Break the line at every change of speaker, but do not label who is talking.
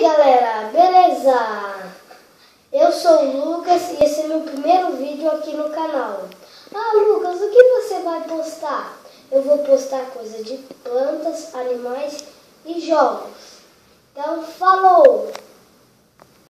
galera, beleza? Eu sou o Lucas e esse é meu primeiro vídeo aqui no canal. Ah, Lucas, o que você vai postar? Eu vou postar coisa de plantas, animais e jogos. Então, falou!